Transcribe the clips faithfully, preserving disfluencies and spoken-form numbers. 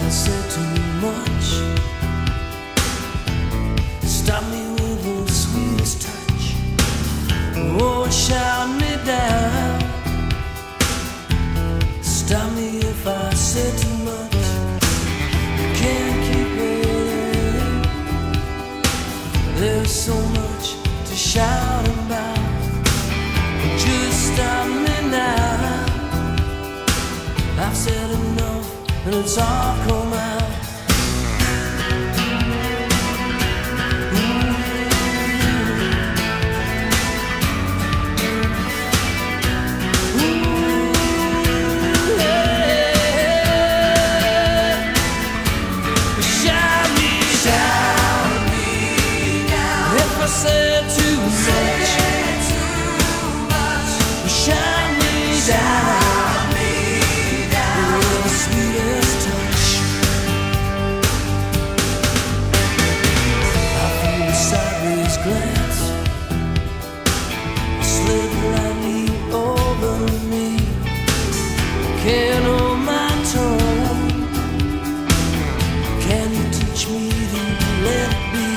I said too much. Stop me with the sweetest touch. Oh, shout me down. Stop me if I said too much. You can't keep it in. There's so much to shout about. Just stop me now. I've said enough and it's all come out. I said too much. Shine me down with the sweetest touch. I feel a sideways glance slid lightly over me. Can't hold my tongue. Can you teach me to let it be?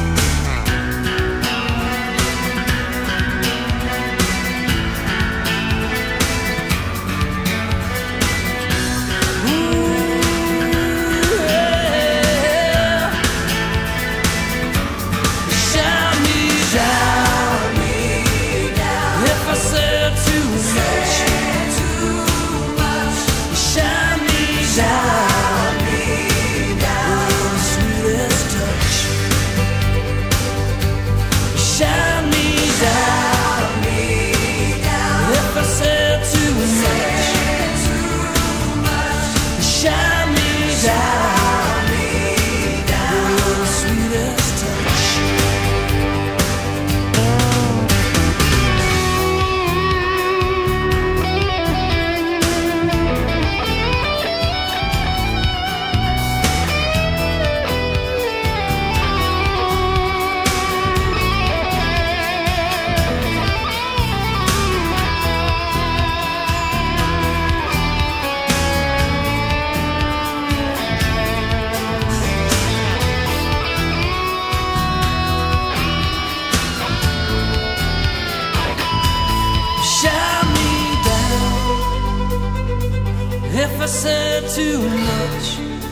If I said too much,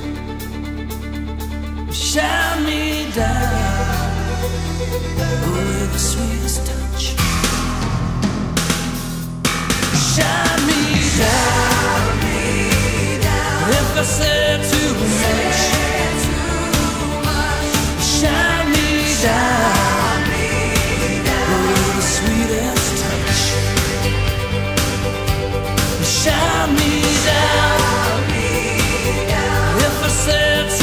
shout me down with the sweetest touch. Shout me down. If I said too much, shout me down with the sweetest touch. Shout me down. If I said